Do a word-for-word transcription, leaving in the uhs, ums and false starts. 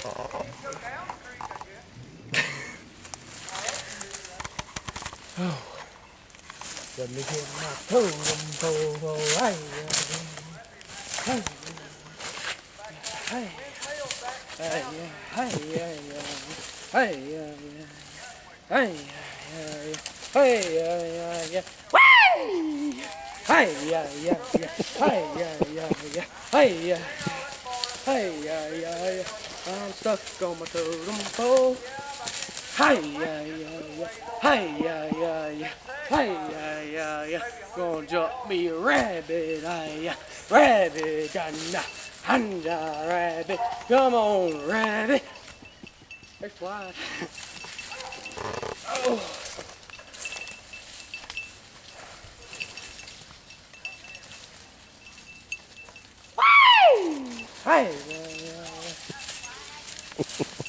Oh. Let me get my totem pole. Hey, hey, hey, hey, hey, hey, hey, hey, hey, hey, hey, hey, yeah, yeah, yeah, hey, yeah, yeah, yeah, hey, yeah, hey, yeah, yeah, yeah. I'm stuck on my totem pole. Hey, yeah, yeah, yeah, hey, yeah, yeah, yeah, hey, yeah, yeah, yeah. Gonna jump me a rabbit, hey, yeah, rabbit, and and rabbit. Come on, rabbit. Next slide. Oh. Woo! Hey, yeah, yeah, yeah.